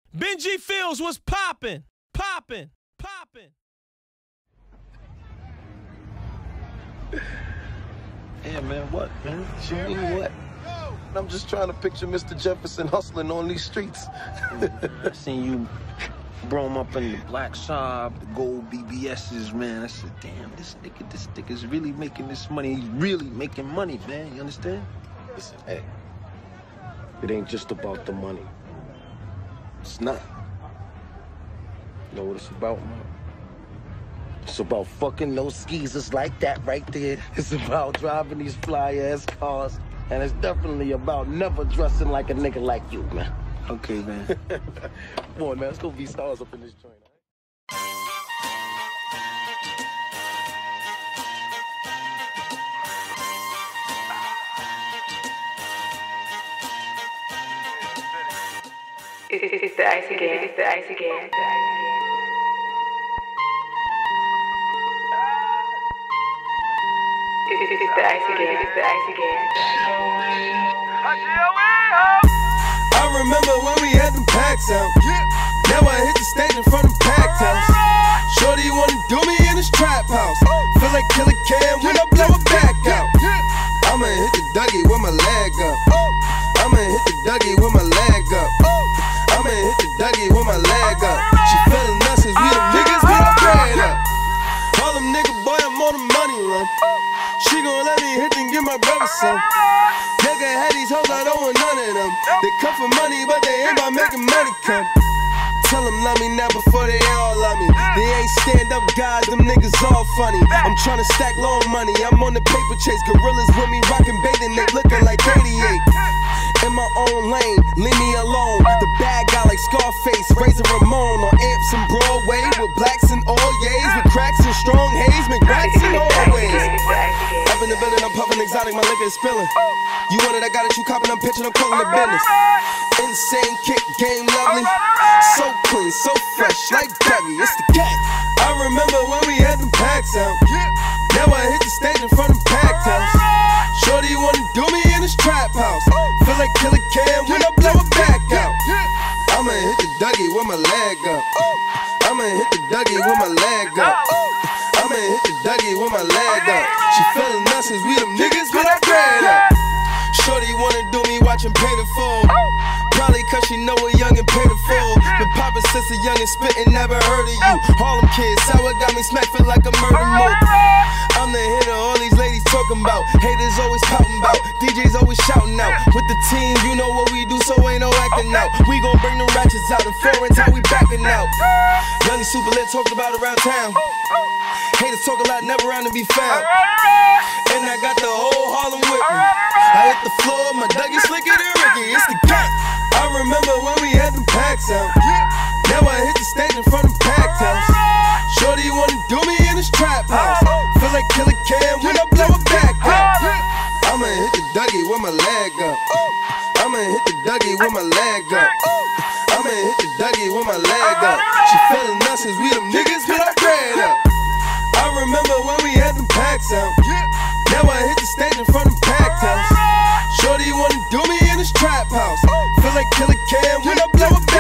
Benji Fields was popping. Yeah, man, what, man? You mean what? I'm just trying to picture Mr. Jefferson hustling on these streets. I seen you brought him up in the black Saab, the gold BBSs, man. I said, damn, this nigga's really making this money. He's really making money, man. You understand? Listen, hey, it ain't just about the money. It's not. You know what it's about, man? It's about fucking those skeezers like that right there. It's about driving these fly-ass cars. And it's definitely about never dressing like a nigga like you, man. Okay, man. Come on, man. Let's go be stars up in this joint, all right? It's the ice again. It's the ice again. It's the ice again. It's the ice again. I remember when we had them packs out. Now I hit the stage in front of packed house. Shorty wanna do me in this trap house. Feel like Killer Cam when I blow it back out. I'ma hit the Dougie with my leg up. I'ma hit the Dougie with my leg up. I'ma hit the Dougie with my leg up. She feeling us since we the niggas with our bread up. All them nigga boy, I'm on the money run. She gon' let me hit and give my brother some. Nigga had these hoes, I don't want none of them. They come for money, but they ain't about making money come. Tell them love me now before they all love me. They ain't stand-up guys, them niggas all funny. I'm tryna stack loan money, I'm on the paper chase. Gorillas with me rockin' bathing, they looking like 88. In my own lane, leave me alone. The bad guy like Scarface, Razor Ramon. On amps and Broadway, with blacks and all yays, with cracks and strong haze, McRats and always. Up in the building, I'm puffin' exotic, my liquor is spillin'. You want it, I got it, you coppin', I'm pitchin', I'm callin' the business. Insane kick, game lovely. So clean, so fresh, like Dougie, it's the gang. I remember when we had them packs out. Now I hit the stage in front of packed house. Shorty wanna do me in this trap house. Feel like Killer Cam when I blow it back out. I'ma hit the Dougie with my leg up. I'ma hit the Dougie with my leg up. I'ma hit the Dougie with my leg up. She feeling us since we them niggas with our bread up. Shorty wanna do me watching Pay the Fool. Probably cause she know a youngin' pay the fool. Been poppin' since a youngin' spittin', never heard of you. Harlem kids, sour got me smacked, feel like a murder move. I'm the hitter all these ladies talking about. Haters always pouting about. DJs always shouting out. With the team, you know what we do, so ain't no acting out. We gon' bring the ratchets out and foreigns, how we backing out. Young and super lit, talked about around town. Haters talk a lot, never around to be found. And I got the whole Harlem with me. I hit the floor, my Dougie slicker than Ricky, it's the gang. I remember when we had them packs out. Now I hit the stage in front of packed house. Shorty wanna do me in this trap house. Feel like Killer Cam when I blow it back out. I'ma hit the Dougie with my leg up. I'ma hit the Dougie with my leg up. I'ma hit the Dougie with my leg up. She feeling us since we them niggas with our bread up. I remember when we had them packs out. Now I hit the stage in front of packed house. Shorty wanna do me in this trap house. Feel like Killer Cam when I blow it back.